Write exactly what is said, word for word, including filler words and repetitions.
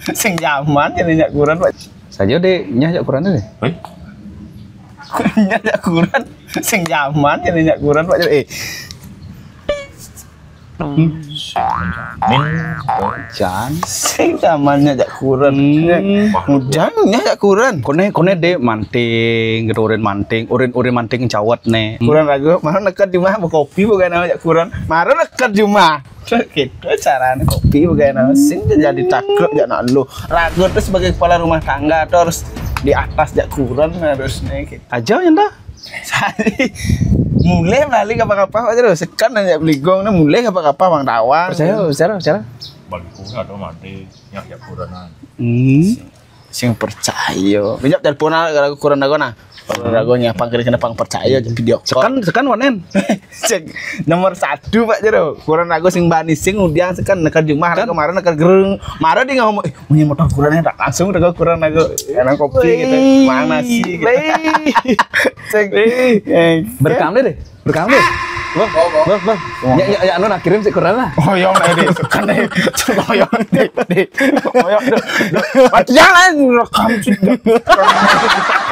Sing zaman jadi nyak kuran Pak. Saja deh nyah jak kuran deh. Hei, Nyak kuran sing zaman jadi nyak kuran Pak. Eh, min, Jan. sing zaman nyak kuran. Mudah nyak kuran. Kone kone deh manting, gedoren manting, urin urin manting cawat nih. Kuran ragu, mana nekat di mana kopi bukan nama nyak kuran. Mana nekat di mana. Gitu caranya kopi bukan nama sing jadi takluk jak nak lu. Ragu tuh sebagai kepala rumah tangga tuh harus di atas jak kuran harusnya gitu. Aja yang dah. Sari mulai balik apa-apa aja loh sekan aja beli gong nih mulai apa-apa bang tawang Percaya, percaya, percaya. balik kurang atau mati, nyak ya kuranan. Hmm. sing percaya banyak telepon kalau kurang dago nah ragonya panggil kena pang percaya aja video call Sekan sekan wanen. Cek, nomor satu pak jero kurang rago sing bani sing udiang sekan nekat jumah kan kemarin nekat gereng marah dia ngomong eh punya motor kurangnya tak langsung rago kurang rago enak kopi gitu mana sih gitu. Cek, eh, Berkam deh, berkam deh. Bang, bang, bang. Ya, ya, ya, anu nak kirim sih kurang lah. Hoyong aja deh, kan deh, hoyong deh, deh, hoyong deh, jangan rekam sih.